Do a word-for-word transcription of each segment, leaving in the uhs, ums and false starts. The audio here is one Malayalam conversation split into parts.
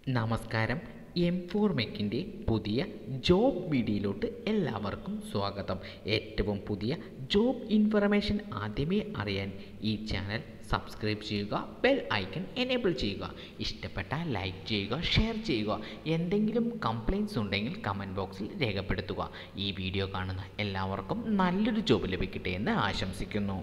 നമസ്കാരം. എം ഫോർ മെക്കിൻ്റെ പുതിയ ജോബ് വീഡിയോയിലോട്ട് എല്ലാവർക്കും സ്വാഗതം. ഏറ്റവും പുതിയ ജോബ് ഇൻഫർമേഷൻ ആദ്യമേ അറിയാൻ ഈ ചാനൽ സബ്സ്ക്രൈബ് ചെയ്യുക, ബെൽ ഐക്കൺ എനേബിൾ ചെയ്യുക. ഇഷ്ടപ്പെട്ടാൽ ലൈക്ക് ചെയ്യുക, ഷെയർ ചെയ്യുക. എന്തെങ്കിലും കംപ്ലയിൻറ്റ്സ് ഉണ്ടെങ്കിൽ കമൻറ്റ് ബോക്സിൽ രേഖപ്പെടുത്തുക. ഈ വീഡിയോ കാണുന്ന എല്ലാവർക്കും നല്ലൊരു ജോബ് ലഭിക്കട്ടെ എന്ന് ആശംസിക്കുന്നു.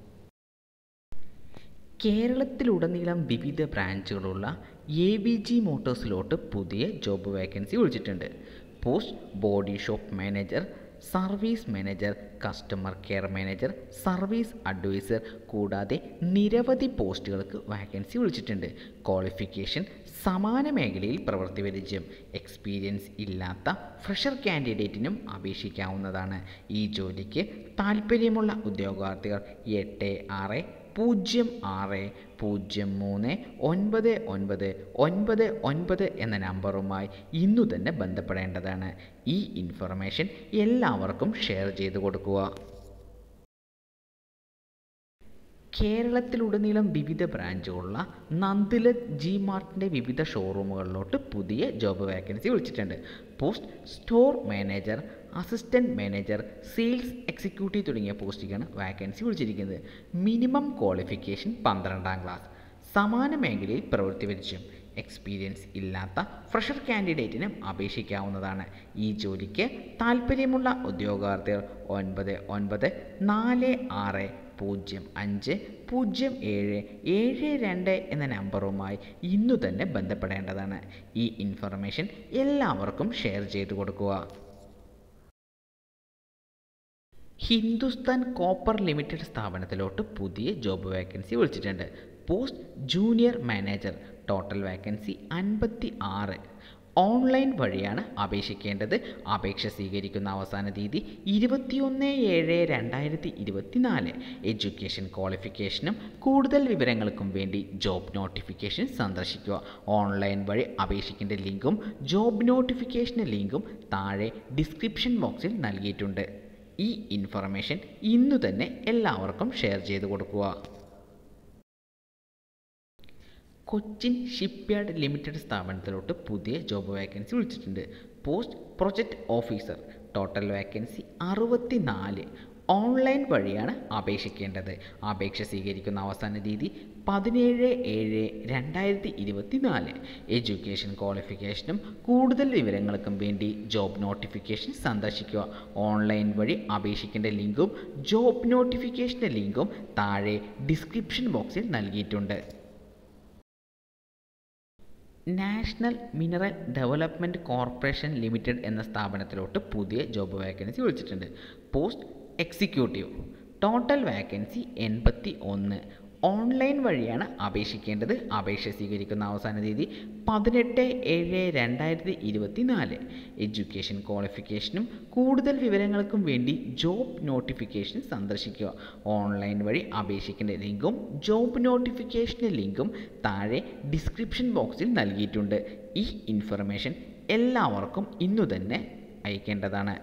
കേരളത്തിലുടനീളം വിവിധ ബ്രാഞ്ചുകളുള്ള എ ബി ജി മോട്ടോഴ്സിലോട്ട് പുതിയ ജോബ് വേക്കൻസി വിളിച്ചിട്ടുണ്ട്. Post body shop manager, service manager, customer care manager, service advisor കൂടാതെ നിരവധി പോസ്റ്റുകൾക്ക് വാക്കൻസി വിളിച്ചിട്ടുണ്ട്. ക്വാളിഫിക്കേഷൻ സമാന മേഖലയിൽ പ്രവൃത്തി പരിചയം എക്സ്പീരിയൻസ് ഇല്ലാത്ത ഫ്രഷർ കാൻഡിഡേറ്റിനും അപേക്ഷിക്കാവുന്നതാണ്. ഈ ജോലിക്ക് താൽപ്പര്യമുള്ള ഉദ്യോഗാർത്ഥികൾ എട്ട് ആറ് പൂജ്യം ആറ് പൂജ്യം മൂന്ന് ഒൻപത് ഒൻപത് ഒൻപത് ഒൻപത് എന്ന നമ്പറുമായി ഇന്നു തന്നെ ബന്ധപ്പെടേണ്ടതാണ്. ഈ ഇൻഫർമേഷൻ എല്ലാവർക്കും ഷെയർ ചെയ്തു കൊടുക്കുക. കേരളത്തിലുടനീളം വിവിധ ബ്രാഞ്ചുകളുള്ള നന്ദിലത് ജി മാർട്ടിൻ്റെ വിവിധ ഷോറൂമുകളിലോട്ട് പുതിയ ജോബ് വാക്കൻസി വിളിച്ചിട്ടുണ്ട്. Post store manager, assistant manager, sales executive തുടങ്ങിയ പോസ്റ്റിക്കാണ് വാക്കൻസി വിളിച്ചിരിക്കുന്നത്. മിനിമം ക്വാളിഫിക്കേഷൻ പന്ത്രണ്ടാം ക്ലാസ്, സമാന മേഖലയിൽ പ്രവൃത്തി പരിചയം എക്സ്പീരിയൻസ് ഇല്ലാത്ത ഫ്രഷർ കാൻഡിഡേറ്റിനും അപേക്ഷിക്കാവുന്നതാണ്. ഈ ജോലിക്ക് താൽപ്പര്യമുള്ള ഉദ്യോഗാർത്ഥികൾ ഒൻപത് ഒൻപത് നാല് ആറ് പൂജ്യം അഞ്ച് പൂജ്യം ഏഴ് ഏഴ് രണ്ട് എന്ന നമ്പറുമായി ഇന്നു തന്നെ ബന്ധപ്പെടേണ്ടതാണ്. ഈ ഇൻഫർമേഷൻ എല്ലാവർക്കും ഷെയർ ചെയ്തു കൊടുക്കുക. ഹിന്ദുസ്ഥാൻ കോപ്പർ ലിമിറ്റഡ് സ്ഥാപനത്തിലോട്ട് പുതിയ ജോബ് വേക്കൻസി വിളിച്ചിട്ടുണ്ട്. Post junior manager, total vacancy അൻപത്തി ആറ്. ഓൺലൈൻ വഴിയാണ് അപേക്ഷിക്കേണ്ടത്. അപേക്ഷ സ്വീകരിക്കുന്ന അവസാന തീയതി ഇരുപത്തിയൊന്ന് ഏഴ് രണ്ടായിരത്തി ഇരുപത്തി നാല്. എഡ്യൂക്കേഷൻ ക്വാളിഫിക്കേഷനും കൂടുതൽ വിവരങ്ങൾക്കും വേണ്ടി ജോബ് നോട്ടിഫിക്കേഷൻ സന്ദർശിക്കുക. ഓൺലൈൻ വഴി അപേക്ഷിക്കേണ്ട ലിങ്കും ജോബ് നോട്ടിഫിക്കേഷൻ്റെ ലിങ്കും താഴെ ഡിസ്ക്രിപ്ഷൻ ബോക്സിൽ നൽകിയിട്ടുണ്ട്. ഈ ഇൻഫർമേഷൻ ഇന്നു തന്നെ എല്ലാവർക്കും ഷെയർ ചെയ്തു കൊടുക്കുക. കൊച്ചിൻ ഷിപ്പ്യാർഡ് ലിമിറ്റഡ് സ്ഥാപനത്തിലോട്ട് പുതിയ ജോബ് വേക്കൻസി വിളിച്ചിട്ടുണ്ട്. Post project officer, total vacancy അറുപത്തി നാല്. ഓൺലൈൻ വഴിയാണ് അപേക്ഷിക്കേണ്ടത്. അപേക്ഷ സ്വീകരിക്കുന്ന അവസാന തീയതി പതിനേഴ് ഏഴ് രണ്ടായിരത്തി ഇരുപത്തി നാല്. എഡ്യൂക്കേഷൻ ക്വാളിഫിക്കേഷനും കൂടുതൽ വിവരങ്ങൾക്കും വേണ്ടി ജോബ് നോട്ടിഫിക്കേഷൻ സന്ദർശിക്കുക. ഓൺലൈൻ വഴി അപേക്ഷിക്കേണ്ട ലിങ്കും ജോബ് നോട്ടിഫിക്കേഷൻ്റെ ലിങ്കും താഴെ ഡിസ്ക്രിപ്ഷൻ ബോക്സിൽ നൽകിയിട്ടുണ്ട്. National mineral development corporation limited എന്ന സ്ഥാപനത്തിലോട്ട് പുതിയ ജോബ് വേക്കൻസി വിളിച്ചിട്ടുണ്ട്. പോസ്റ്റ് എക്സിക്യൂട്ടീവ്, ടോട്ടൽ വേക്കൻസി എൺപത്തി ഒന്ന്. ഓൺലൈൻ വഴിയാണ് അപേക്ഷിക്കേണ്ടത്. അപേക്ഷ സ്വീകരിക്കുന്ന അവസാന തീയതി പതിനെട്ട് ഏഴ് രണ്ടായിരത്തി ഇരുപത്തി നാല്. എഡ്യൂക്കേഷൻ ക്വാളിഫിക്കേഷനും കൂടുതൽ വിവരങ്ങൾക്കും വേണ്ടി ജോബ് നോട്ടിഫിക്കേഷൻ സന്ദർശിക്കുക. ഓൺലൈൻ വഴി അപേക്ഷിക്കേണ്ട ലിങ്കും ജോബ് നോട്ടിഫിക്കേഷൻ്റെ ലിങ്കും താഴെ ഡിസ്ക്രിപ്ഷൻ ബോക്സിൽ നൽകിയിട്ടുണ്ട്. ഈ ഇൻഫർമേഷൻ എല്ലാവർക്കും ഇന്നു തന്നെ അയക്കേണ്ടതാണ്.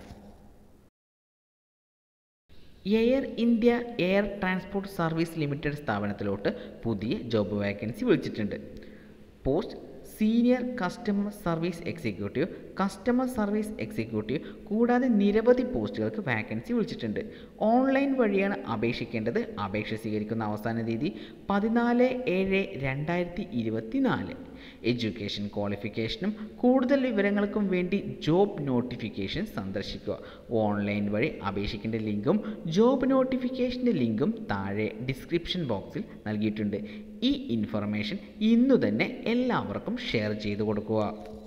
Air India air transport service limited സ്ഥാപനത്തിലോട്ട് പുതിയ ജോബ് വേക്കൻസി വിളിച്ചിട്ടുണ്ട്. Post senior customer service executive, customer service executive കൂടാതെ നിരവധി പോസ്റ്റുകൾക്ക് വാക്കൻസി വിളിച്ചിട്ടുണ്ട്. ഓൺലൈൻ വഴിയാണ് അപേക്ഷിക്കേണ്ടത്. അപേക്ഷ സ്വീകരിക്കുന്ന അവസാന തീയതി പതിനാല് ഏഴ് രണ്ടായിരത്തി ഇരുപത്തി നാല്. എഡ്യൂക്കേഷൻ ക്വാളിഫിക്കേഷനും കൂടുതൽ വിവരങ്ങൾക്കും വേണ്ടി ജോബ് നോട്ടിഫിക്കേഷൻ സന്ദർശിക്കുക. ഓൺലൈൻ വഴി അപേക്ഷിക്കേണ്ട ലിങ്കും ജോബ് നോട്ടിഫിക്കേഷൻ്റെ ലിങ്കും താഴെ ഡിസ്ക്രിപ്ഷൻ ബോക്സിൽ നൽകിയിട്ടുണ്ട്. ഈ ഇൻഫർമേഷൻ ഇന്നു തന്നെ എല്ലാവർക്കും ഷെയർ ചെയ്തു കൊടുക്കുക.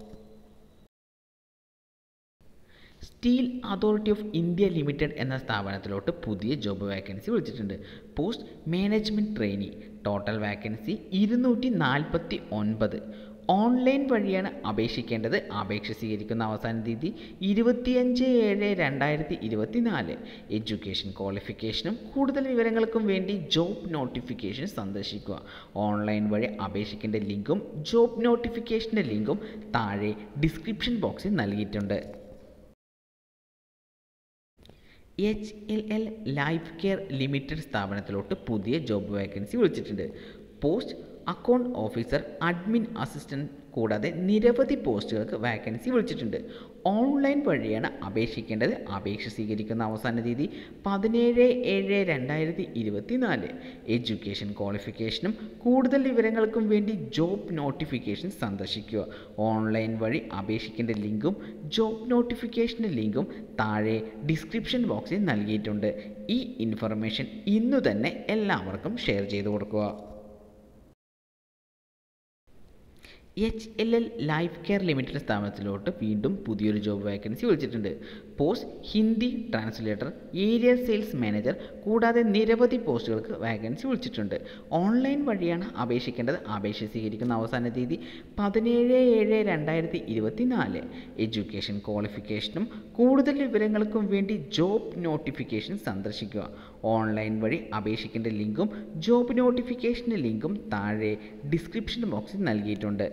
Steel authority of India limited എന്ന സ്ഥാപനത്തിലോട്ട് പുതിയ ജോബ് വാക്കൻസി വിളിച്ചിട്ടുണ്ട്. Post management trainee, total vacancy ഇരുന്നൂറ്റി നാൽപ്പത്തി ഒൻപത്. ഓൺലൈൻ വഴിയാണ് അപേക്ഷിക്കേണ്ടത്. അപേക്ഷ സ്വീകരിക്കുന്ന അവസാന തീയതി ഇരുപത്തിയഞ്ച് ഏഴ് രണ്ടായിരത്തി ഇരുപത്തി നാല്. എഡ്യൂക്കേഷൻ ക്വാളിഫിക്കേഷനും കൂടുതൽ വിവരങ്ങൾക്കും വേണ്ടി ജോബ് നോട്ടിഫിക്കേഷൻ സന്ദർശിക്കുക. ഓൺലൈൻ വഴി അപേക്ഷിക്കേണ്ട ലിങ്കും ജോബ് നോട്ടിഫിക്കേഷൻ്റെ ലിങ്കും താഴെ ഡിസ്ക്രിപ്ഷൻ ബോക്സിൽ നൽകിയിട്ടുണ്ട്. H L L life care limited സ്ഥാപനത്തിലോട്ട് പുതിയ ജോബ് വേക്കൻസി വിളിച്ചിട്ടുണ്ട്. Post account officer, admin assistant കൂടാതെ നിരവധി പോസ്റ്റുകൾക്ക് വാക്കൻസി വിളിച്ചിട്ടുണ്ട്. ഓൺലൈൻ വഴിയാണ് അപേക്ഷിക്കേണ്ടത്. അപേക്ഷ സ്വീകരിക്കുന്ന അവസാന തീയതി പതിനേഴ് ഏഴ് രണ്ടായിരത്തി ഇരുപത്തി നാല്. എഡ്യൂക്കേഷൻ ക്വാളിഫിക്കേഷനും കൂടുതൽ വിവരങ്ങൾക്കും വേണ്ടി ജോബ് നോട്ടിഫിക്കേഷൻ സന്ദർശിക്കുക. ഓൺലൈൻ വഴി അപേക്ഷിക്കേണ്ട ലിങ്കും ജോബ് നോട്ടിഫിക്കേഷൻ്റെ ലിങ്കും താഴെ ഡിസ്ക്രിപ്ഷൻ ബോക്സിൽ നൽകിയിട്ടുണ്ട്. ഈ ഇൻഫർമേഷൻ ഇന്നു തന്നെ എല്ലാവർക്കും ഷെയർ ചെയ്തു കൊടുക്കുക. H L L life care limited സ്ഥാപനത്തിലോട്ട് വീണ്ടും പുതിയൊരു ജോബ് വാക്കൻസി വിളിച്ചിട്ടുണ്ട്. Post Hindi translator, area sales manager കൂടാതെ നിരവധി പോസ്റ്റുകൾക്ക് വാക്കൻസി വിളിച്ചിട്ടുണ്ട്. ഓൺലൈൻ വഴിയാണ് അപേക്ഷിക്കേണ്ടത്. അപേക്ഷ സ്വീകരിക്കുന്ന അവസാന തീയതി പതിനേഴ് ഏഴ് രണ്ടായിരത്തി ഇരുപത്തി നാല്. എഡ്യൂക്കേഷൻ ക്വാളിഫിക്കേഷനും കൂടുതൽ വിവരങ്ങൾക്കും വേണ്ടി ജോബ് നോട്ടിഫിക്കേഷൻ സന്ദർശിക്കുക. ഓൺലൈൻ വഴി അപേക്ഷിക്കേണ്ട ലിങ്കും ജോബ് നോട്ടിഫിക്കേഷൻ്റെ ലിങ്കും താഴെ ഡിസ്ക്രിപ്ഷൻ ബോക്സിൽ നൽകിയിട്ടുണ്ട്.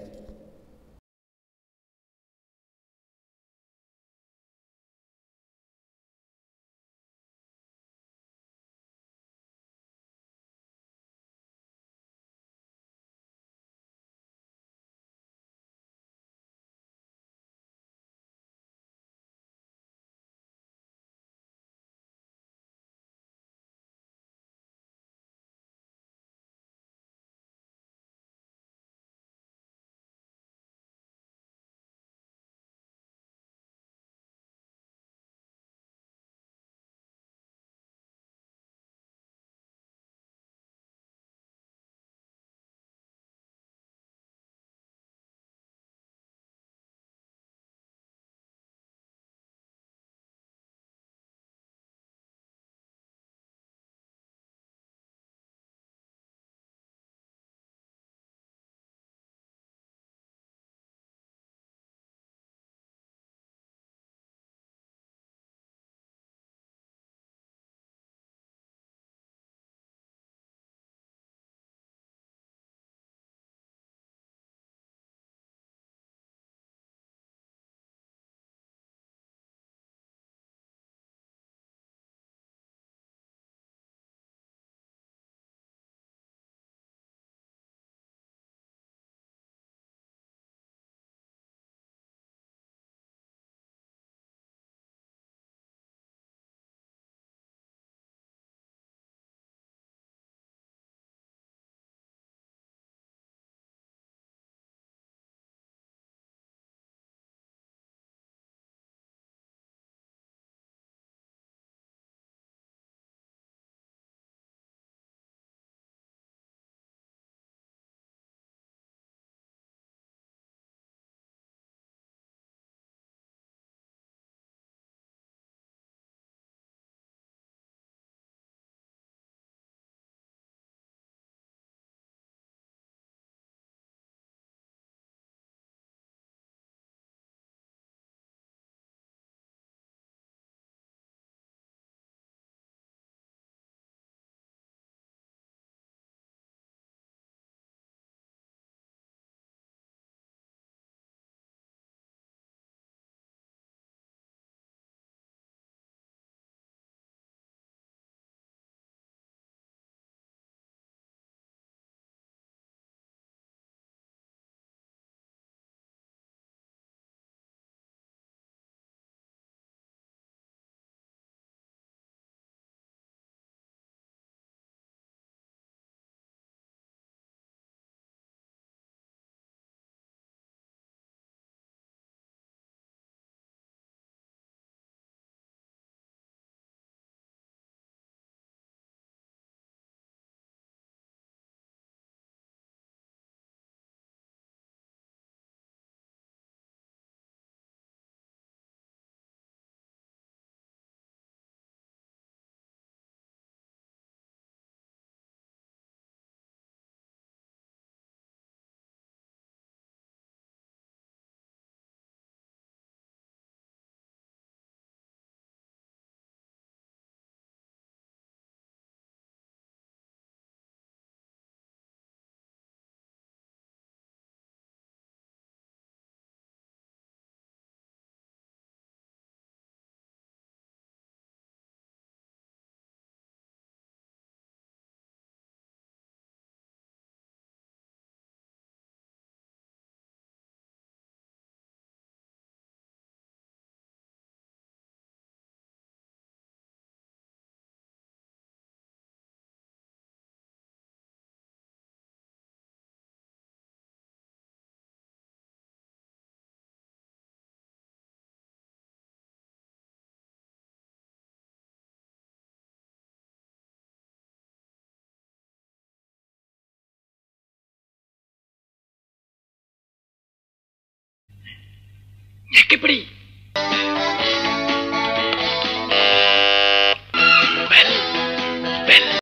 ഞെക്കിപ്പിടി.